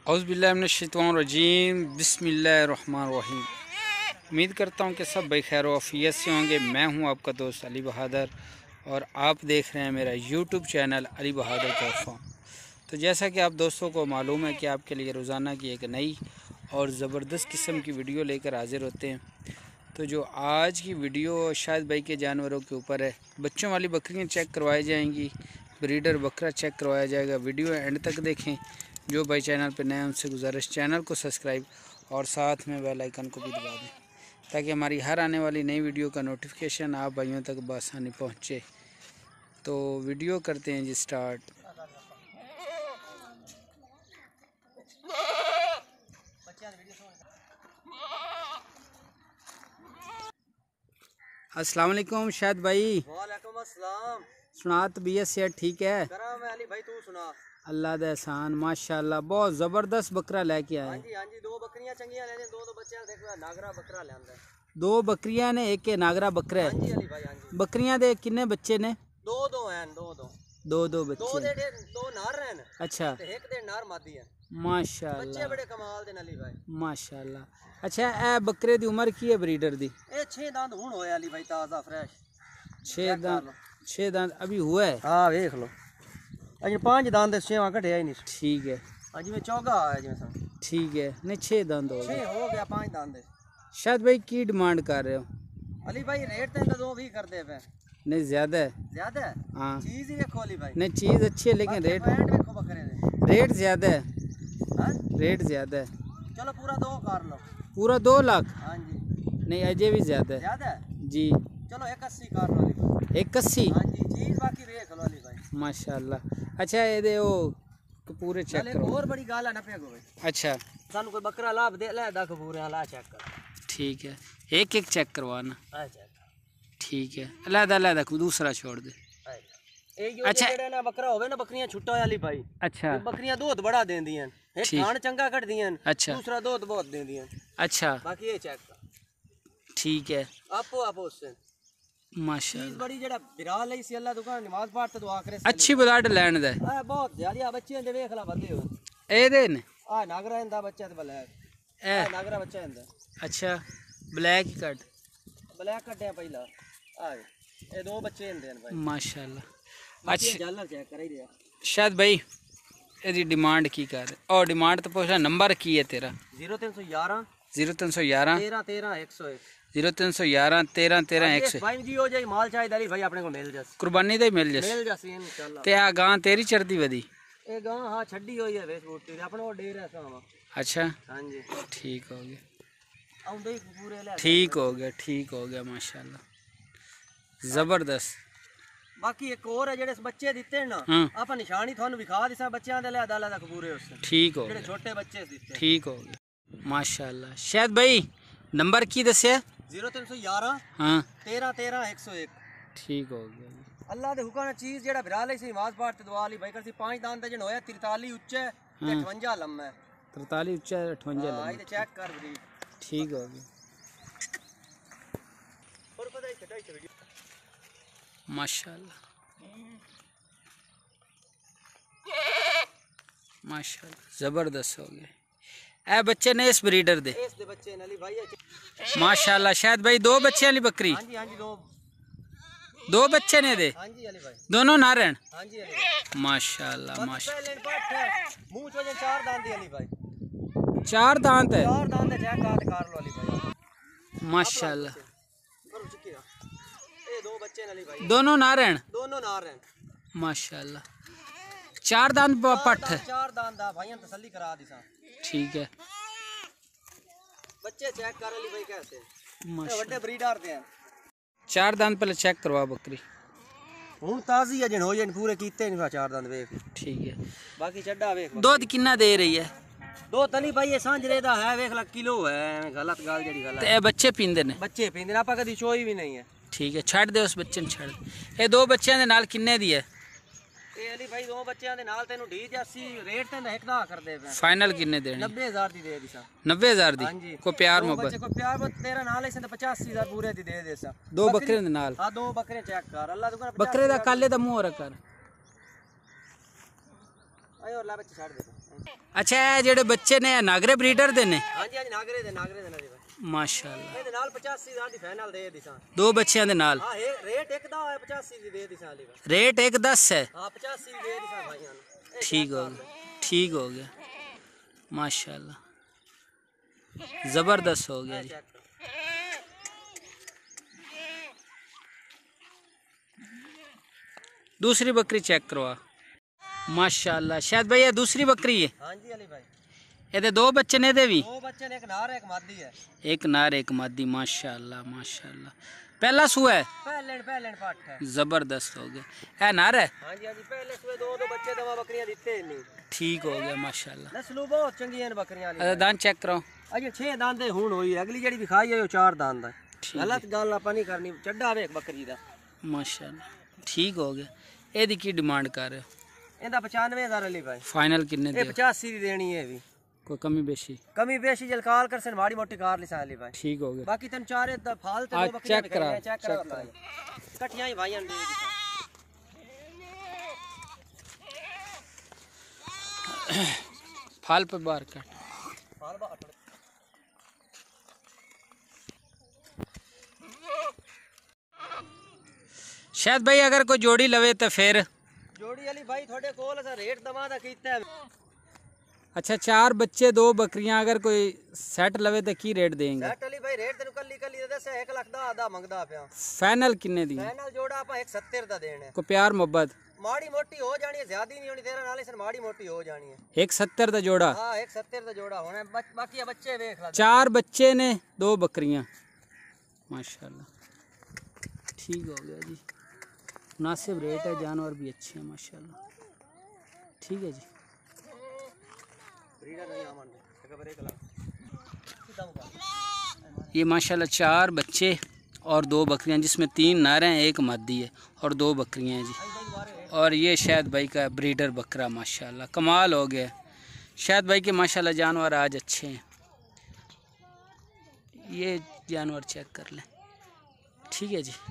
औज़ुबिल्लाहिमिनश्शैतानिर्रजीम बिस्मिल्लाहिर्रहमानिर्रहीम। उम्मीद करता हूँ कि सब बखैर आफियत से होंगे। मैं हूँ आपका दोस्त अली बहादुर और आप देख रहे हैं मेरा यूट्यूब चैनल अली बहादुर तोहफा। तो जैसा कि आप दोस्तों को मालूम है कि आपके लिए रोज़ाना की एक नई और ज़बरदस्त किस्म की वीडियो लेकर हाजिर होते हैं। तो जो आज की वीडियो शायद भाई के जानवरों के ऊपर है। बच्चों वाली बकरियाँ चेक करवाई जाएंगी, ब्रीडर बकरा चेक करवाया जाएगा। वीडियो एंड तक देखें। जो भाई चैनल पर नए उनसे गुजारिश चैनल को सब्सक्राइब और साथ में बेल आइकन को भी दबा दें ताकि हमारी हर आने वाली नई वीडियो का नोटिफिकेशन आप भाइयों तक बआसानी पहुँचे। तो वीडियो करते हैं जी स्टार्ट। अस्सलाम वालेकुम शायद भाई। वालेकुम अस्सलाम। सुना तबीयत से ठीक है? अली भाई तू सुना। अल्लाह दा एहसान माशाल्लाह। बहुत ज़बरदस्त बकरा लेके आए। हाँ जी दो बकरियां चंगियां लेने दो बच्चे देखो नागरा बकरा लेंदा। दो बकरियां ने एक नागरा बकरा है। हाँ जी अली भाई हाँ जी। बकरियां दे कितने बच्चे ने? दो हैं दो बच्चे। दो नार हैं। अच्छा ते एक दे नार मादी है। माशाल्लाह बच्चे बड़े कमाल दे अली भाई माशाल्लाह। अच्छा ए बकरे दी उम्र की है ब्रीडर दी? ए 6 दांत हुन होया अली भाई ताजा फ्रेश। 6 दांत अभी हुआ है? हां देख लो अज 5 दांत 6 कटया ही नहीं। ठीक है अज में चौगा आया जिवें ठीक है। नहीं 6 दांत हो गए। 6 हो गया 5 दांत। शायद भाई की डिमांड कर रहे हो? अली भाई रेट तो 2 करते पे। नहीं ज्यादा है? ज्यादा है हाँ चीज ही देखो अली भाई। नहीं चीज अच्छी है लेकिन रेट देखो बकरे दे रेट ज्यादा है। हां रेट ज्यादा है। चलो पूरा 2 कर लो। पूरा 2 लाख? हाँ जी नहीं अजय भी ज्यादा है। ज्यादा है जी चलो 81 कर लो अली भाई। 81? हाँ जी चीज बाकी देख लो अली भाई माशाल्लाह। अच्छा ये वो पूरे चेक चले करो। और बड़ी गाल है ना पे गो। अच्छा सानू कोई बकरा लाभ दे ले दख पूरे ला चेक कर। ठीक है एक एक चेक करवाना। आ चेक ठीक है अलग दूसरा छोड़ दे। अच्छा जेड़ा ना बकरा होवे ना बकरियां छुट्टा अली भाई। अच्छा बकरियां दूध बड़ा देंदियां एक खान चंगा कटदियां। अच्छा दूसरा दूध बहुत देंदियां। अच्छा बाकी ये चेक कर। ठीक है आपो उससे माशाल्लाह। चीज बड़ी जेड़ा बिराल है इसी अल्लाह दुकान नमाज पढ़ ते दुआ करे अच्छी ब्लड लैंड दे। बहुत ज्यादा बच्चे दे देख ला बदले हो ए दे ने आ नागरा इंदा बच्चा ते ब्लैक ए नागरा बच्चा इंदा। अच्छा ब्लैक कट ब्लैक कटे पहला आ ये 2 बच्चे इंदे भाई माशाल्लाह। अच्छा जालर चेक कर ही दिया शायद भाई एदी डिमांड की कर और डिमांड तो पूछा नंबर की है तेरा? 0311 0311 13 13 101 0311 13 13 100। भाई जी हो जाए माल चाहिए अली भाई अपने को मिल जास कुर्बानी दे मिल जासी इंशाल्लाह। ते आ गां तेरी चढ़दी वदी? ए गां हां छड्डी होई है वेस बूटी अपने को डेर है सामा। अच्छा हां जी ठीक हो गया आउंदे पूरे ले ठीक हो गया माशाल्लाह ज़बरदस्त। बाकी एक और है जेड़े बच्चे दिते ना आपा निशानी थानू विखा दिसा बच्चों दे ले अदाला तक पूरे उससे। ठीक हो जेड़े गया छोटे बच्चे दिते ठीक हो गया माशाल्लाह। शायद भाई नंबर की दस्या? 0311 हाँ 13 13 101 ठीक हो गया। अल्लाह दे हुक्म चीज जेड़ा बिराल है सी नमाज पढ़ ते दुआ ली भाई करसी 5 दांत जन होया 43 ऊंचा ते 58 लंबा है। 43 ऊंचा 58 लंबा। हां ये चेक कर बरी ठीक हो गया और पता है छटाई माशाल्लाह माशाल्लाह ज़बरदस्त हो गए। ए बच्चे ने इस ब्रीडर दे? इस दे बच्चे ने अली भाई माशाल्लाह। शायद भाई 2 बच्चे वाली बकरी? हां जी 2 बच्चे ने दे? हां जी अली भाई दोनों नारन? हां जी अली भाई माशाल्लाह माशाल्लाह। मुंह च वजन 4 दांत दी अली भाई 4 दांत है? 4 दांत है चेक कर लो अली भाई माशाल्लाह। करो चुकी ए 2 बच्चे ने अली भाई दोनों नारन? दोनों नार हैं माशाल्लाह। 4 दांत पट है? 4 दांत दा भाईयां तसल्ली करा दिसा। ठीक है बच्चे चेक कर अली भाई कैसे माशाल्लाह बड़े ब्रीडर दे हैं। 4 दांत पहले चेक करवा बकरी। हूं ताजी है जन हो जन पूरे कीते नहीं 4 दांत वेख। ठीक है बाकी चड्डा वेख दूध कितना दे रही है? दो तली भाई ये सांझरे दा है वेख ला किलो है गलत गाल जेडी गल ते बच्चे पींदे ने? बच्चे पींदे आपा कदी चोई भी नहीं है। ठीक है छड़ दे उस बच्चे ने छड़ दे। ये 2 बच्चों के नाल किन्ने दी है? ए अली भाई 2 बच्चों के नाल तेनु ढी जासी रेट ते एक दा कर दे पे। फाइनल किन्ने देने? 90000 दी दे दिसा। 90000 दी? हां जी को प्यार मोहब्बत बच्चे को प्यार मत तेरा नाल है 85000 पूरे दी दे देसा। 2 बकरे दे नाल? हां 2 बकरे चेक कर अल्लाह दुकान बकरे दा काले दा मुंह रख कर और ला बच्चे छाड़ दे। अच्छा ये जेडे बच्चे ने नागरे ब्रीडर दे ने? हां जी नागरे दे ना जी भाई माशाल्लाह। ਇਹਦੇ ਨਾਲ 85,000 ਦੀ ਫਾਈਨਲ ਦੇ ਦਿਸਾਂ। दो बच्चियां दे नाल? हां रेट एक दा है 85 ਦੀ ਦੇ ਦਿਸਾਂ ਵਾਲੀ। रेट 1.10 है? हां 85 ਦੀ ਦੇ ਦਿਸਾਂ ਭਾਈਆਂ ਨੂੰ। ठीक हो गया, ठीक हो गया माशाल्लाह, ज़बरदस्त हो गया जी। दूसरी बकरी चेक करवा। माशाल्लाह शायद भाई ये दूसरी बकरी है? हाँ जी अली भाई। ये दो बच्चे ने दे भी? दो बच्चे ने, एक नार है एक मादी है। एक नार एक मादी, माशाल्लाह माशाल्लाह। पहला सुआ है? पहले पाठ है। जबरदस्त हो गया। है नार है? हाँ जी पहले सुए दो बच्चे दवा बकरियां दिते नहीं। ठीक हो गया माशाल्लाह। नस्ल बहुत चंगी है बकरियां। दांत चेक कराओ। अजे 6 दांत हुन हुई, अगली जेडी दिखाई है वो 4 दांत है। गलत गल आपा नहीं करनी, चड्डा वे बकरी दा माशाल्लाह। ठीक हो गया। एदी की डिमांड कर रहे हो? ਇਹਦਾ 95,000 अली भाई। फाइनल कितने ये 85 दी देनी है भी। कोई कमी बेशी जलकाल कर सन माड़ी मोटी कार लिसा अली भाई। ठीक हो गया। बाकी तन चारे द फाल ते आज चेक करा कटियां ही भाईयां दे दी। फाल पे बार कट। फाल बाहर शायद भाई अगर कोई जोड़ी लवे तो फिर? जोड़ी अली भाई थोड़े कोल सा रेट दवा दा कीता है। अच्छा 4 बच्चे 2 बकरियां अगर कोई सेट लवे तो की रेट देंगे? सेट अली भाई रेट तेन कल्ली दस 1 लाख दा आधा मंगदा पिया। फाइनल किन्ने दी? फाइनल जोड़ा आपा 170 दा देने। को प्यार मोहब्बत माड़ी मोटी हो जानी है, ज्यादा नहीं होनी तेरा नाले सन माड़ी मोटी हो जानी है। 170 दा जोड़ा? हां 170 दा जोड़ा होना। बाकी बच्चे देख ला। 4 बच्चे ने 2 बकरियां माशाल्लाह। ठीक हो गया जी, मुनासिब रेट है, जानवर भी अच्छे हैं माशाल्लाह। ठीक है जी। ये माशाल्लाह 4 बच्चे और 2 बकरियां, जिसमें 3 नार हैं 1 मादी है और 2 बकरियां हैं जी। और ये शायद भाई का ब्रीडर बकरा माशाल्लाह कमाल हो गया। शायद भाई के माशाल्लाह जानवर आज अच्छे हैं। ये जानवर चेक कर लें। ठीक है जी।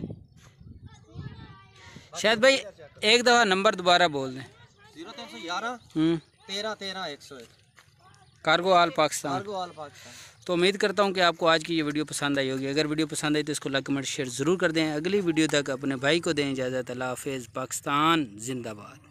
शायद भाई एक दफ़ा नंबर दोबारा बोल दें। 0311 13 13 101 cargo all Pakistan. Cargo all Pakistan. तो उम्मीद करता हूँ कि आपको आज की ये वीडियो पसंद आई होगी। अगर वीडियो पसंद आई तो इसको लाइक कमेंट शेयर ज़रूर कर दें। अगली वीडियो तक अपने भाई को दें इजाज़त। अल्लाह हाफ़िज़। पाकिस्तान जिंदाबाद।